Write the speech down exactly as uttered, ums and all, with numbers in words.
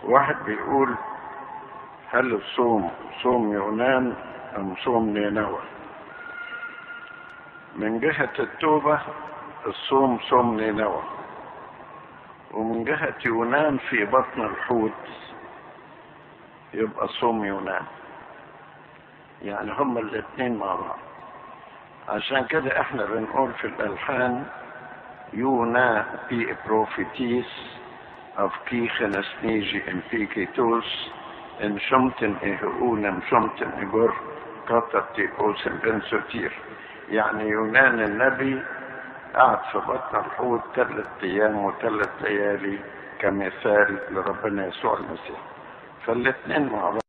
واحد بيقول هل الصوم صوم يونان ام صوم نينوى؟ من جهة التوبة الصوم صوم نينوى، ومن جهة يونان في بطن الحوت يبقى صوم يونان، يعني هما الاثنين مع بعض. عشان كده احنا بنقول في الالحان يونا بي بروفيتيس افكيخنس نيجي امبيكيتوس ان شمتن اهؤونم شمتن اجر قطرتي اوسن بنسوتير. يعني يونان النبي قعد في بطن الحوت ثلاث ايام وثلاث ليالي كمثال لربنا يسوع المسيح، فالاثنين مع بعض.